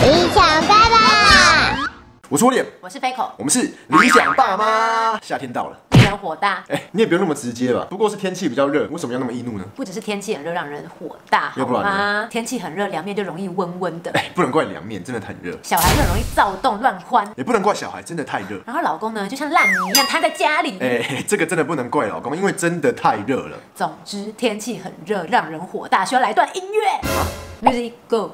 理想爸爸， 我是我脸， 我是飞口， 我们是理想爸妈。夏天到了， 令人火大。 你也不用那么直接吧？不过是天气比较热，为什么要那么易怒呢？ 不只是天气很热让人火大， 要不然呢？天气很热，凉面就容易温温的。 不能怪凉面，真的很热。 小孩就很容易躁动乱欢， 也不能怪小孩，真的太热。 然后老公呢，就像烂泥一样瘫在家里。 这个真的不能怪老公，因为真的太热了。 总之，天气很热，让人火大，需要来段音乐。Music go。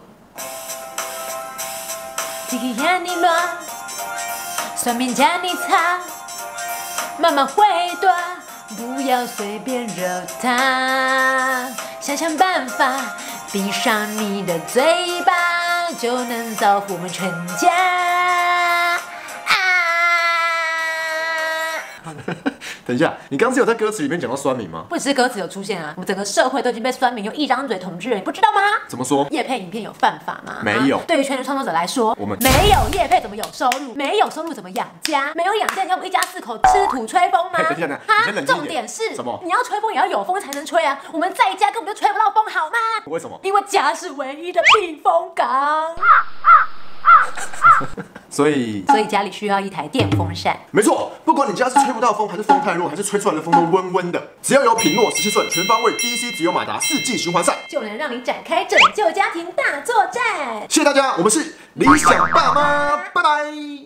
天气让你乱，算命叫你擦，慢慢回短，不要随便惹他。想想办法，闭上你的嘴巴，就能造福我们全家。 等一下，你刚刚是有在歌词里面讲到酸民吗？ 不只是歌词有出现啊，我们整个社会都已经被酸民用一张嘴统治了，你不知道吗？ 怎么说？ 业配影片有犯法吗？ 没有。 对于全职创作者来说， 我们没有业配怎么有收入？没有收入怎么养家？没有养家，你要我们一家4口吃土吹风吗？ 等一下，你先冷静一点。 重点是什么？ 你要吹风也要有风才能吹啊！我们在家根本就吹不到风，好吗？ 为什么？ 因为家是唯一的避风港。 所以家里需要一台电风扇。 没错，不管你家是吹不到风，还是风太弱，还是吹出来的风都温温的，只要有品诺17寸全方位 DC 直流马达4季循环扇， 就能让你展开拯救家庭大作战。 谢谢大家，我们是理想爸妈，拜拜。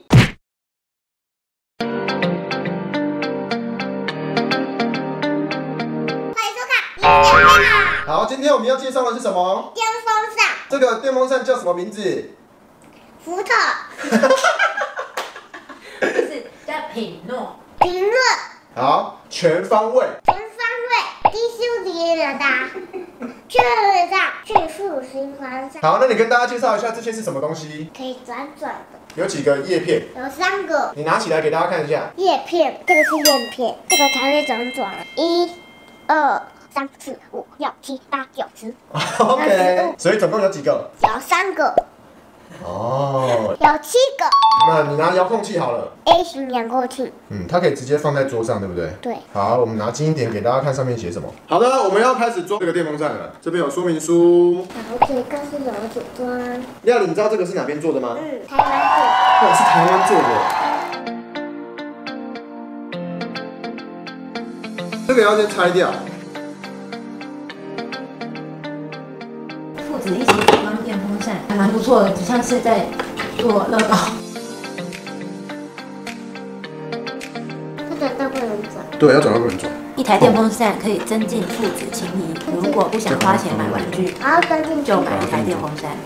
好，今天我们要介绍的是什么？ 电风扇。 这个电风扇叫什么名字？ 福特。 就是叫品诺。 评论。 好，全方位。 全方位，低修叠的大，确认上迅速循环扇。 好，那你跟大家介绍一下这些是什么东西？ 可以转转的。 有几个叶片？ 有3个你拿起来给大家看一下。 叶片，这个是叶片，这个才会转转。1、2、3、4、5、6、7、8、9、10。 OK， 所以总共有几个？ 有3个。 哦， 有7个。 那你拿遥控器好了。 A 型遥控器。 它可以直接放在桌上，对不对？ 对。 好，我们拿近一点给大家看上面写什么。好的，我们要开始装这个电风扇了。这边有说明书。 然后这个是有组装。 廖你知道这个是哪边做的吗？ 台湾做。 哇，是台湾做的。这个要先拆掉。 父子一起组装电风扇，还蛮不错的，只像是在做乐高。 这个都不能转。 对，要转到不能转。 一台电风扇可以增进父子情谊。如果不想花钱买玩具， 然后跟进就买一台电风扇。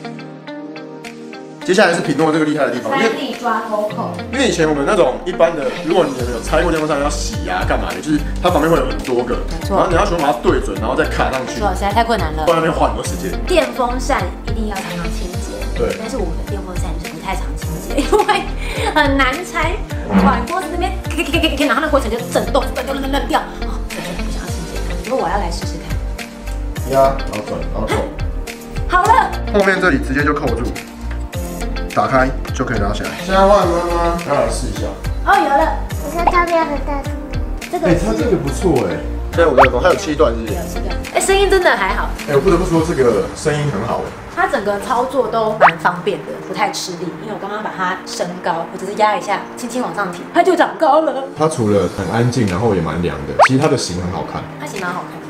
接下来是品诺这个厉害的地方， 3D 抓钩扣。 因为以前我们那种一般的，如果你有拆过电风扇要洗啊干嘛的，就是它旁边会有很多个，然后你要全部把它对准，然后再卡上去， 实在太困难了， 在那边花很多时间。 电风扇一定要常常清洁， 对， 但是我们的电风扇就是不太常清洁，因为很难拆，碗锅子那边然后那灰尘就震动，扔掉，不想要清洁它。如果我要来试试看， 压，然后转，然后扣， 好了， 后面这里直接就扣住。打开就可以拿起来。现在换妈妈，要来试一下。 哦，有了。 我看照片很大声。 这个它这个不错现在5个风，它有7段是不是？ 有7段。声音真的还好。 我不得不说这个声音很好它整个操作都蛮方便的，不太吃力。因为我刚刚把它升高，我只是压一下，轻轻往上提，它就长高了。 它除了很安静，然后也蛮凉的，其实它的型很好看。 它型蛮好看的。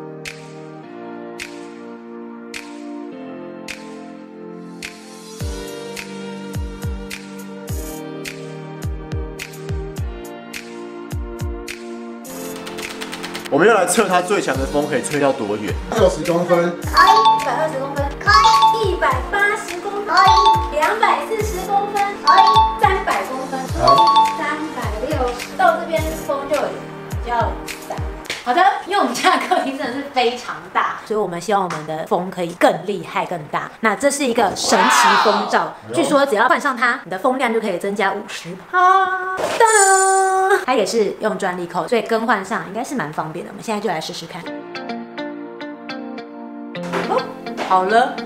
我们要来测它最强的风可以吹到多远。60公分。 可以。 120公分。 可以。 180公分。 可以。 240公分。 可以。 300公分。 好。 360，到这边风就比较散。好的，因为我们家的客厅真的是非常大，所以我们希望我们的风可以更厉害、更大。那这是一个神奇风罩，据说只要换上它，你的风量就可以增加50%。当当，它也是用专利扣，所以更换上应该是蛮方便的。我们现在就来试试看。哦，好了。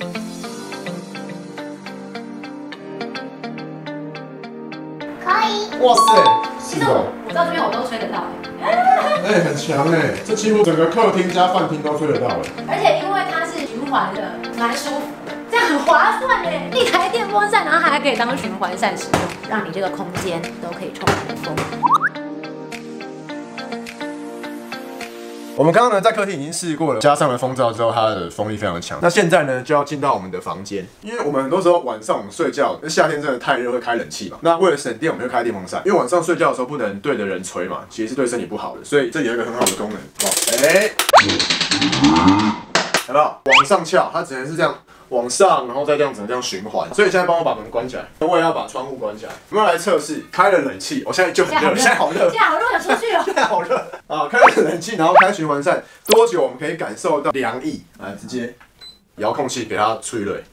可以。 哇塞， 其实我到这边我都吹得到很强这几乎整个客厅加饭厅都吹得到而且因为它是循环的，蛮舒服的，这样划算耶！一台电风扇，然后还可以当循环扇使用，让你这个空间都可以充满风。 我们刚刚呢在客厅已经试过了，加上了风罩之后，它的风力非常的强。那现在呢就要进到我们的房间，因为我们很多时候晚上我们睡觉，那夏天真的太热会开冷气嘛。那为了省电，我们就开电风扇，因为晚上睡觉的时候不能对着人吹嘛，其实是对身体不好的。所以这有一个很好的功能，有没有？往上翘，它只能是这样往上，然后再这样子这样循环。所以现在帮我把门关起来，我也要把窗户关起来。我们要来测试，开了冷气，我现在就很热，现在好热， 现在好热，想出去哦。 现在好热啊！开了冷气，然后开循环扇，多久我们可以感受到凉意？来，直接遥控器给它吹热。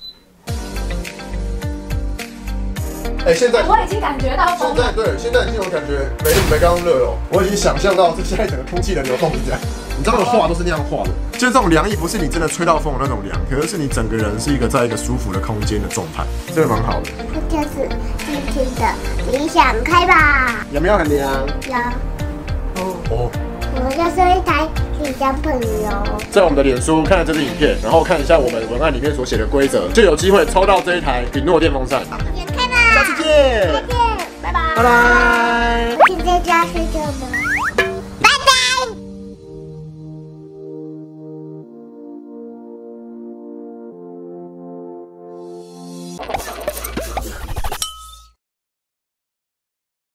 现在我已经感觉到风了。 现在已经有感觉没刚刚热了。我已经想象到这现在整个空气的流动是这样。你知道的画都是那样画的，就是这种凉意不是你真的吹到风的那种凉，可是你整个人是在一个舒服的空间的状态，这个蛮好的。 这就是今天的理想开吧。 有没有很凉？ 有。 哦。 我们就是一台理想朋友。 在我们的脸书看了这支影片，然后看一下我们文案里面所写的规则，就有机会抽到这一台允诺电风扇。 点开吧。 下次见。 再见，拜拜。 拜拜。 现在就要睡觉吗？